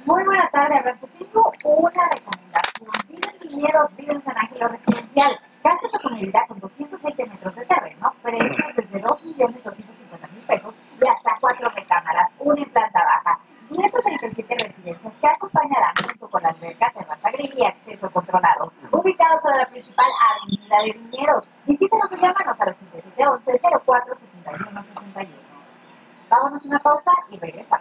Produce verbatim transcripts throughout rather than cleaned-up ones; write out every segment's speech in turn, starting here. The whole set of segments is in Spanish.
Muy buena tarde, Alberto. Tengo una recomendación. Vive en Viñedos, vive en San Ángel Residencial. Casa de comunidad con doscientos veinte metros de terreno, precios desde dos millones doscientos cincuenta mil pesos y hasta cuatro recámaras, una en planta baja. ciento treinta y siete residencias que acompañarán junto con alberca, terraza grill y acceso controlado. Ubicados sobre la principal avenida de Viñedos. Visítenos o llámanos al ochenta y siete once cero cuatro sesenta y uno sesenta y uno. Vámonos a una pausa y regresamos.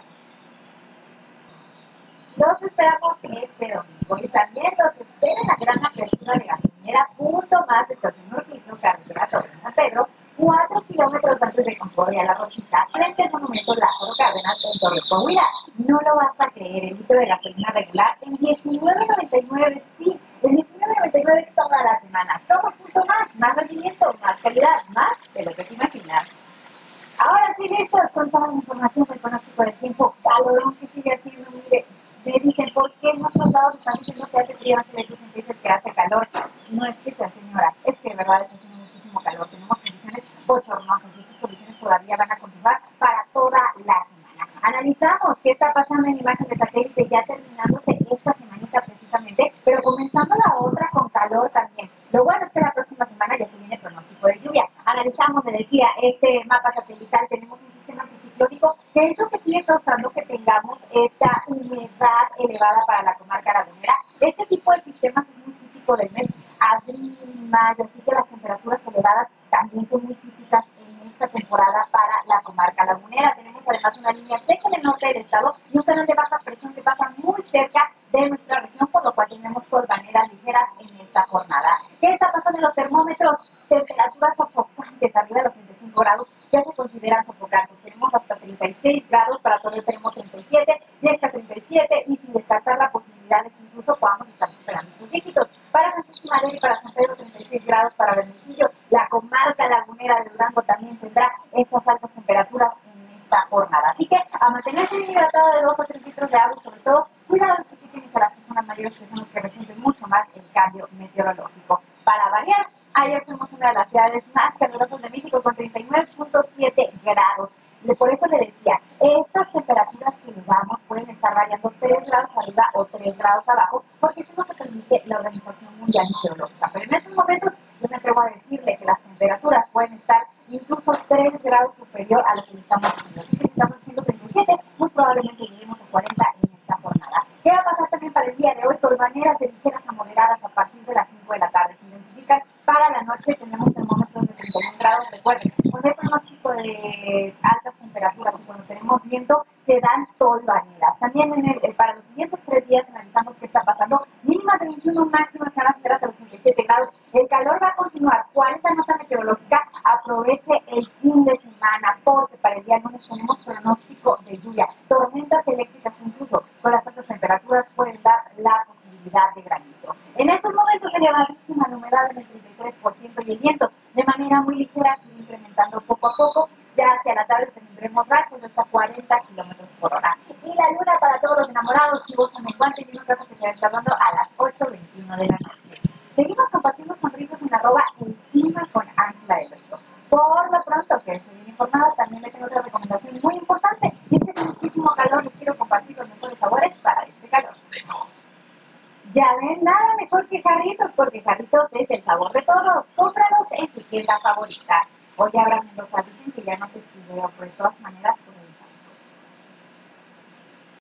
Los esperamos este domingo y también los espera la gran apertura de gasolinera Punto Más de Estación Urquizo, carretera Torre San Pedro, cuatro kilómetros antes de Concordia La Rosita, frente al monumento Lázaro Cárdenas en Torre Coahuila. No lo vas a creer, el litro de gasolina regular en diecinueve noventa y nueve, sí, en diecinueve noventa y nueve toda la semana. Somos Punto Más, más rendimiento, más calidad, más de lo que te imaginas. Ahora sí, listos con toda la información del pronóstico del tiempo, calorón que sigue haciendo, mire. Me dicen, ¿por qué en otros lados están diciendo que hace frío? Hace veces dices que hace calor. No es que sea, señora, es que de verdad está haciendo muchísimo calor. Tenemos condiciones bochornosas y estas condiciones todavía van a continuar para toda la semana. Analizamos qué está pasando en imagen de satélite, ya terminándose esta semanita precisamente, pero comenzando la otra con calor también. Lo bueno es que la próxima semana ya se viene pronóstico de lluvia. Analizamos, me decía, este mapa satelital, tenemos un sistema anticiclónico que es lo que sigue causando que tengamos esta humedad elevada para la comarca lagunera. Este tipo de sistemas es muy típico del mes abril y mayo, así que las temperaturas elevadas también son muy típicas en esta temporada para la comarca lagunera. Tenemos además una línea seca en el norte del estado y un canal de baja presión que pasa muy cerca de nuestra región, por lo cual tenemos polvaneras ligeras en esta jornada. ¿Qué está pasando en los termómetros? Temperaturas sofocantes, arriba de los treinta y cinco grados, ya se consideran sofocantes. Tenemos hasta treinta y seis grados, para Torreón tenemos treinta y siete, y hasta treinta y siete, y sin descartar la posibilidad de que incluso podamos estar superando estos dígitos. Para Francisco Madero y para San Pedro, treinta y seis grados, para Bermejillo, la comarca lagunera de Durango también tendrá estas altas temperaturas en esta jornada. Así que a mantenerse bien hidratado de dos a tres litros de agua, sobre todo, cuidado los que tienen a las personas mayores, que son los que resienten mucho más el cambio meteorológico. Para variar, ayer fuimos una de las ciudades más calurosas de México con treinta y nueve punto siete grados. Y por eso le decía, estas temperaturas que le damos pueden estar variando tres grados arriba o tres grados abajo, porque eso no se permite la Organización Mundial Meteorológica. Pero en estos momentos yo me atrevo a decirle que las temperaturas pueden estar incluso tres grados superior a lo que estamos haciendo. Así que si estamos haciendo treinta y siete, muy probablemente lleguemos a cuarenta en esta jornada. ¿Qué va a pasar también para el día de hoy? Polvaneras de ligeras a moderadas a partir de las cinco de la tarde. Se intensifican para la noche, tenemos termómetros de treinta y un grados. Recuerden, cuando hay pronóstico de altas temperaturas y cuando tenemos viento, se dan polvaneras. También en el, para los siguientes tres días analizamos qué está pasando. Mínimas de veintiuno, máximas que van a ser hasta los treinta y siete grados. El calor va a continuar. ¿Cuál es la nota meteorológica? Aproveche el fin de semana, porque para el día lunes tenemos pronóstico de lluvia. Tormentas eléctricas incluso con las altas temperaturas pueden dar la posibilidad de granizo. En estos momentos elevadísima la humedad en el treinta y tres por ciento y el viento de manera muy ligera sigue incrementando poco a poco. Ya hacia la tarde tendremos rachas de hasta cuarenta kilómetros por hora. Y la luna para todos los enamorados, si vos en el guante y un rato que se está dando a las ocho veintiuno de la noche. Seguimos compartiendo sonrisas en arroba el clima con Ángela Alberto. Por lo pronto, que se viene informada, también le tengo otra recomendación muy importante. Y es que con muchísimo calor les quiero compartir los mejores sabores para este calor. Ya ven, nada mejor que Jarritos, porque Jarritos es el sabor de todos. Cómpralos en tu tienda favorita. Hoy habrá Mendoza, dicen que ya no se chiveo, pero de todas maneras